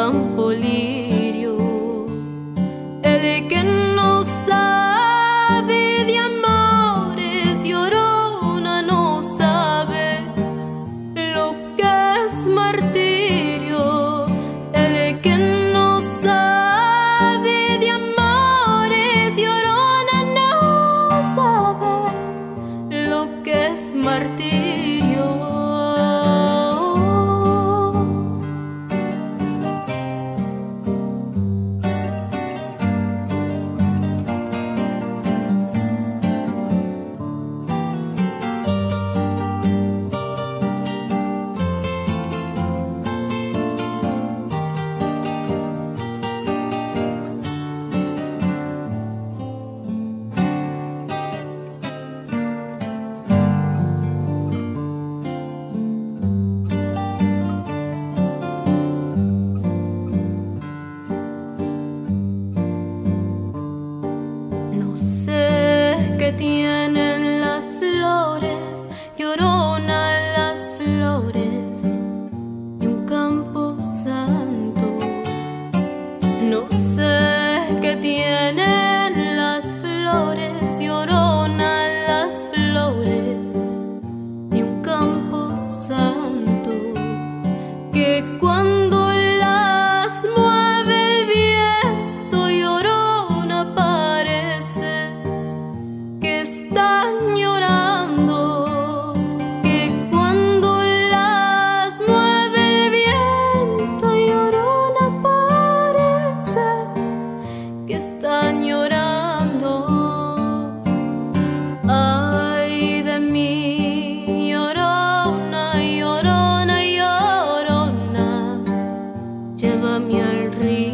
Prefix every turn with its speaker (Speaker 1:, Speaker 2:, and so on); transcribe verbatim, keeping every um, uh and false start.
Speaker 1: campo lirio. El que no sabe de amores, llorona, no sabe lo que es martirio. El que no sabe de amores, llorona, no sabe lo que es martirio. No sé qué tienen las flores, llorona, las flores de un campo santo. No sé qué tienen las flores, llorona, las flores de un campo santo, que cuando las mueve el viento, llorona, parece que están llorando, que cuando las mueve el viento, llorona, parece que están llorando. Ay de mí, llorona, llorona, llorona, llévame al río.